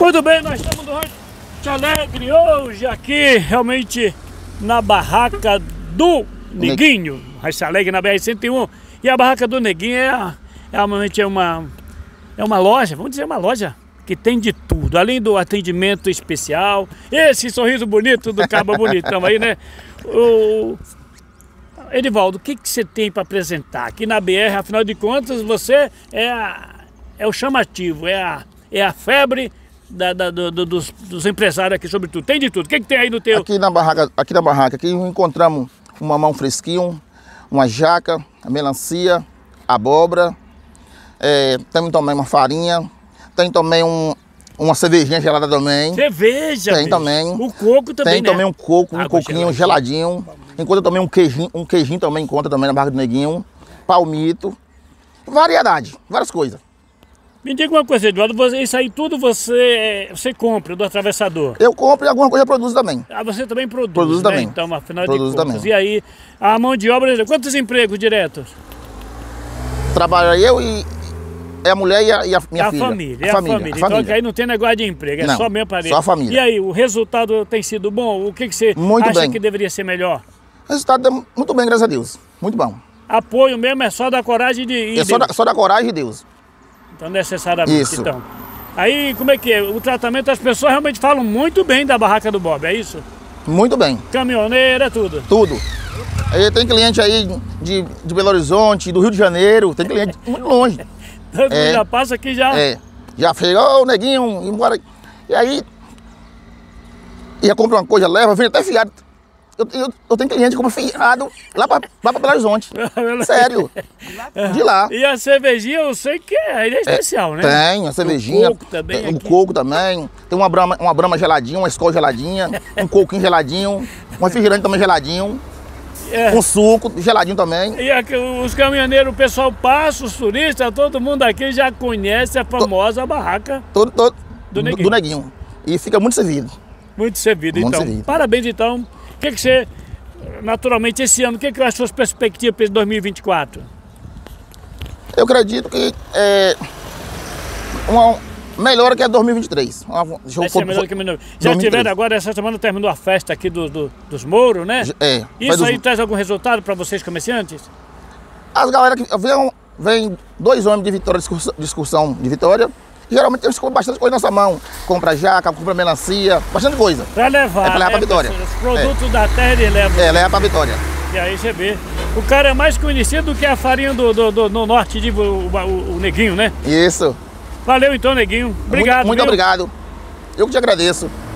Muito bem, nós estamos no Rancho Alegre hoje aqui, realmente na barraca do Neguinho, Rancho Alegre na BR-101. E a barraca do Neguinho realmente é uma loja, vamos dizer uma loja que tem de tudo, além do atendimento especial, esse sorriso bonito do Cabo Bonitão aí, né? Edivaldo, o que você tem para apresentar aqui na BR? Afinal de contas, você é o chamativo, é a febre dos empresários aqui, sobretudo. Tem de tudo. O que tem aí no teu? Aqui na barraca encontramos um mamão fresquinho, uma jaca, a melancia, abóbora, temos também uma farinha, tem também uma cervejinha gelada também. Cerveja? Tem também. O coco também, tem, né? Também um coco, um coquinho geladinho. Encontra também um queijinho também encontra também na barraca do Neguinho, palmito, variedade, várias coisas. Me diga uma coisa, Eduardo, isso aí tudo você compra do atravessador? Eu compro e alguma coisa eu produzo também. Ah, você também produz? Produzo, né? Também. Então, afinal de contas. Também. E aí, a mão de obra, quantos empregos diretos? Trabalho eu e a mulher e a minha filha. A família. Então aí não tem negócio de emprego, não, só mesmo para ele. Só a família. E aí, o resultado tem sido bom? O que você acha que deveria ser melhor? O resultado é muito bem, graças a Deus. Muito bom. Apoio mesmo é só da coragem de ir. Só da coragem de Deus. Então, necessariamente. Isso. Então. Aí, como é que é? O tratamento, as pessoas realmente falam muito bem da barraca do Bob, é isso? Muito bem. Caminhoneira, tudo? Tudo. Aí tem cliente aí de Belo Horizonte, do Rio de Janeiro, tem cliente muito longe. Todo mundo já passa aqui já? Já chegou, o Neguinho, embora. E aí, ia comprar uma coisa, leva, vem até fiado. Eu tenho cliente que compra fiado lá para Belo Horizonte. Sério. De lá. E a cervejinha eu sei que é especial, né? Tem, a cervejinha. O coco também. O coco também. Tem uma brama geladinha, uma Skol geladinha, um coquinho geladinho, um refrigerante também geladinho. Um suco geladinho também. E aqui, os caminhoneiros, o pessoal passa, os turistas, todo mundo aqui já conhece a famosa barraca do Neguinho. E fica muito servido. Muito servido, muito então. Servido. Parabéns, então. O que você, naturalmente, esse ano, o que é as suas perspectivas para esse 2024? Eu acredito que uma melhora que é 2023. Já tiveram agora, essa semana terminou a festa aqui dos Mouros, né? Isso aí traz algum resultado para vocês, comerciantes? As galera que vem 2 homens de Vitória, de excursão de Vitória. Geralmente eles compram bastante coisa na nossa mão. Compra jaca, compra melancia, bastante coisa. Pra levar, pra Vitória. Os produtos da terra eles levam. Leva pra Vitória. E aí você vê. O cara é mais conhecido do que a farinha no norte, o Neguinho, né? Isso. Valeu então, Neguinho. Obrigado. Muito obrigado. Eu que te agradeço.